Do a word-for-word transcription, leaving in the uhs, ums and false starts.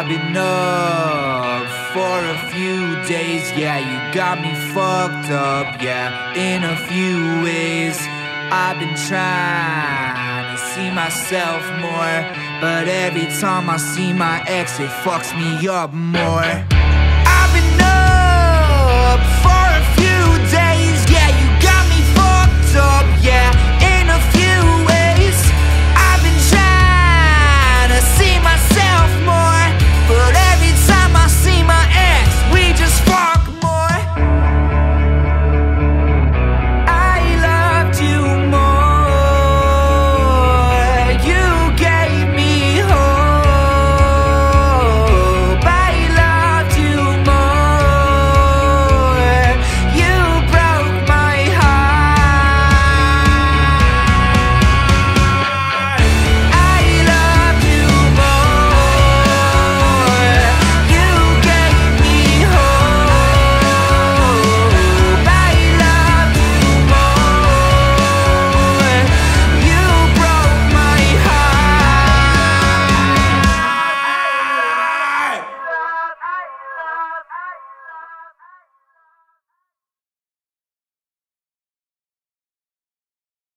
I've been up for a few days, yeah, you got me fucked up, yeah, in a few ways. I've been trying to see myself more, but every time I see my ex, it fucks me up more.